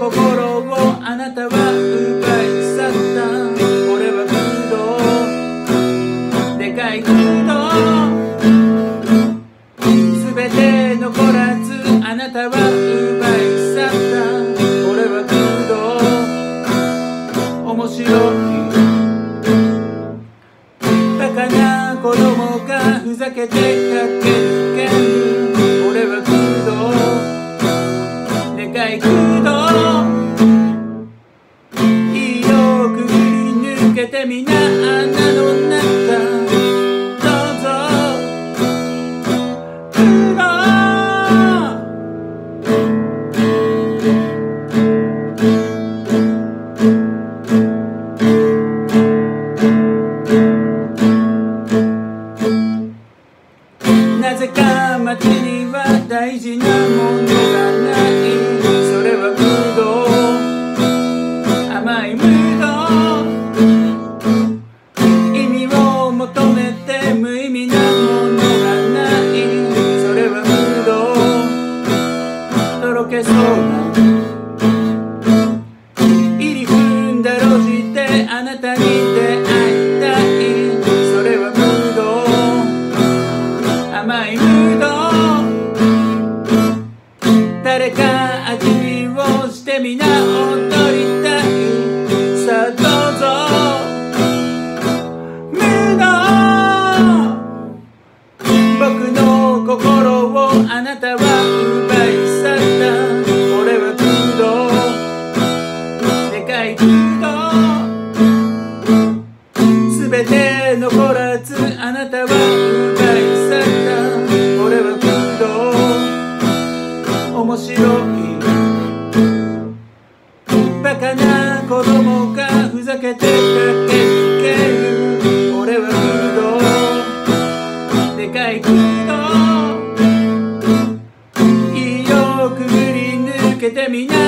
心をあなたは奪い去った。俺は空洞、でかい空洞、全て残らずあなたは奪い去った。俺は空洞、面白いバカな子供がふざけて駆け抜ける。俺は空洞、でかい空洞、火をくぐり抜けてみな、穴の中どうぞ。空洞、なぜか街には大事なものがない。それはムード、甘いムード、意味を求めて無意味なものがない。それはムード、とろけそうな入り組んだ路地であなたに出会いたい。それはムード、甘いムード、誰か味見をしてみな、踊りたい。さあどうぞ。ムード、僕の心をあなたは奪い去った。俺は空洞、でかい空洞、全て残らずあなたは奪い去った。俺は空洞、面白いバカな子供がふざけて駆け抜ける。俺は空洞、でかい空洞、火をくぐり抜けてみな。